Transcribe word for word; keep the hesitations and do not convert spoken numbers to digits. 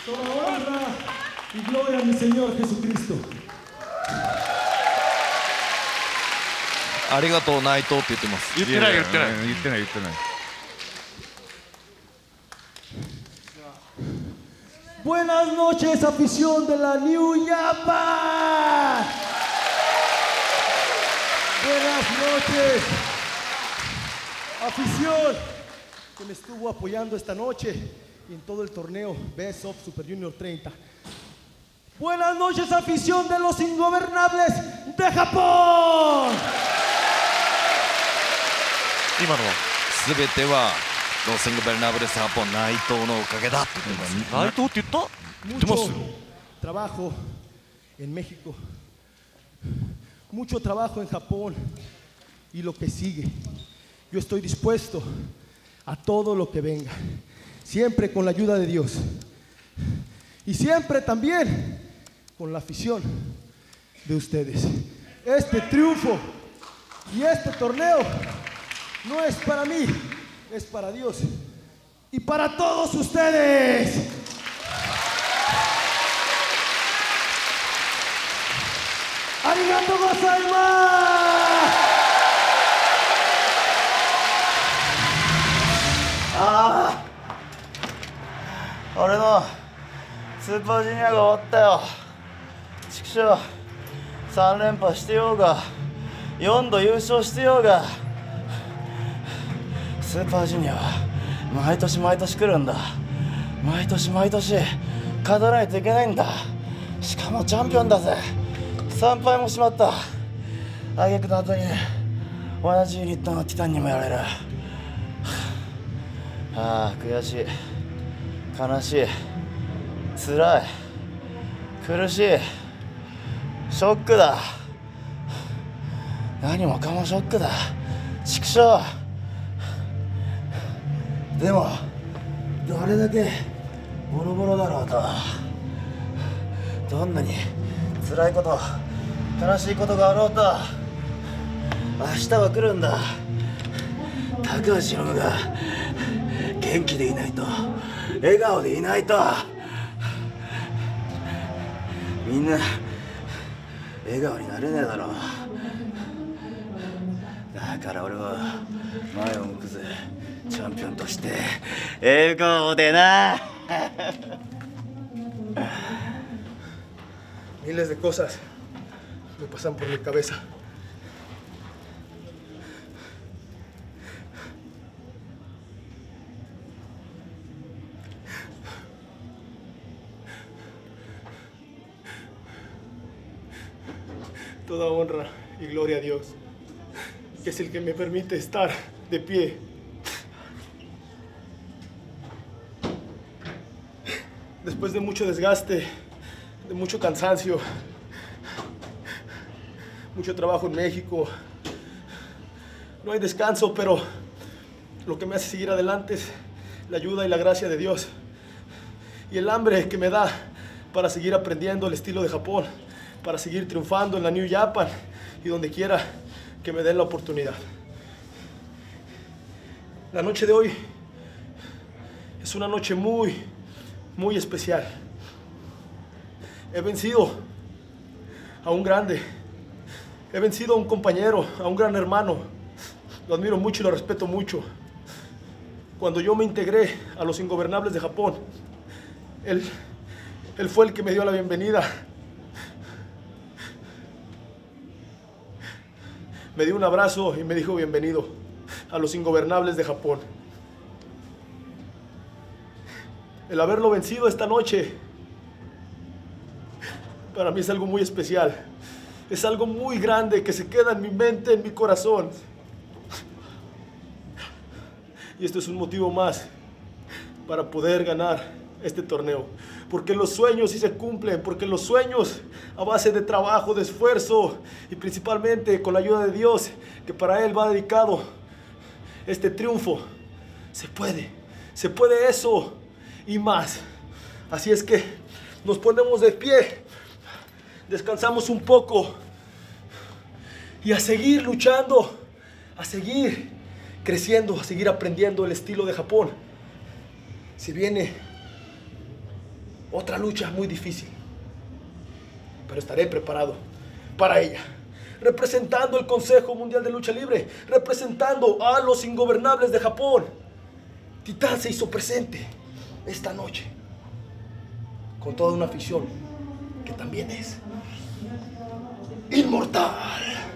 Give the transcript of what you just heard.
Toda honra y gloria a mi Señor Jesucristo. ありがとう内藤って言ってます。 言ってない言ってない言ってない言ってない。 Buenas noches, afición de la New Japan. Buenas noches, afición que me estuvo apoyando esta noche y en todo el torneo Best of Super Junior treinta. Buenas noches, afición de los Ingobernables de Japón. 今のはすべてはロスインゴベルナブレスジャポン内藤のおかげだって言ってます。 内藤って言った？言ってます Mucho よ。 trabajo en México, mucho trabajo en Japón y lo que sigue. Yo estoy dispuesto a todo lo que venga, siempre con la ayuda de Dios y siempre también con la afición de ustedes. Este triunfo y este torneo no es para mí, es para Dios y para todos ustedes. ¡Arigato gozaimasu! ああ、俺のスーパージュニアが終わったよ。畜生、さん連覇してようがよんど優勝してようが、スーパージュニアは毎年毎年来るんだ。毎年毎年勝たないといけないんだ。しかもチャンピオンだぜ。さん敗もしまった。挙句の後に同じユニットのティタンにもやられる。ああ、悔しい、悲しい、つらい、苦しい、ショックだ。何もかもショックだ。畜生。でもどれだけボロボロだろうと、どんなに辛いこと、悲しいことがあろうと、明日は来るんだ。高橋宏夢が元気でいないと、笑顔でいないと、みんな笑顔になれねえだろう。だから俺は前を向くぜ。チャンピオンとして笑顔でな。 Miles de cosas me pasan por mi cabeza. Toda honra y gloria a Dios, que es el que me permite estar de pie. Después de mucho desgaste, de mucho cansancio, mucho trabajo en México, no hay descanso, pero lo que me hace seguir adelante es la ayuda y la gracia de Dios y el hambre que me da para seguir aprendiendo el estilo de Japón, para seguir triunfando en la New Japan y donde quiera que me den la oportunidad. La noche de hoy es una noche muy, muy especial. He vencido a un grande, he vencido a un compañero, a un gran hermano. Lo admiro mucho y lo respeto mucho. Cuando yo me integré a los Ingobernables de Japón, él, él fue el que me dio la bienvenida. Me dio un abrazo y me dijo bienvenido a los Ingobernables de Japón. El haberlo vencido esta noche para mí es algo muy especial. Es algo muy grande que se queda en mi mente, en mi corazón. Y esto es un motivo más para poder ganar este torneo. Porque los sueños sí se cumplen, porque los sueños a base de trabajo, de esfuerzo y principalmente con la ayuda de Dios, que para Él va dedicado este triunfo, se puede, se puede eso y más. Así es que nos ponemos de pie, descansamos un poco y a seguir luchando, a seguir creciendo, a seguir aprendiendo el estilo de Japón. Se viene Otra lucha muy difícil. Pero estaré preparado para ella. Representando el Consejo Mundial de Lucha Libre. Representando a los ingobernables de Japón. Titán se hizo presente esta noche. Con toda una afición que también es inmortal.